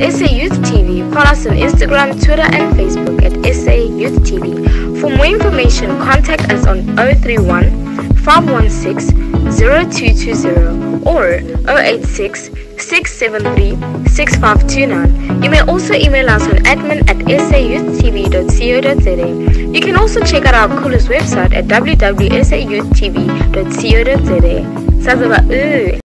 SA Youth TV. Follow us on Instagram, Twitter and Facebook at SA Youth TV. For more information, contact us on 031 516 0220 or 086 673 6529. You may also email us on admin@sayouth.tv.co.za. You can also check out our coolest website at www.sayouth.tv.co.za.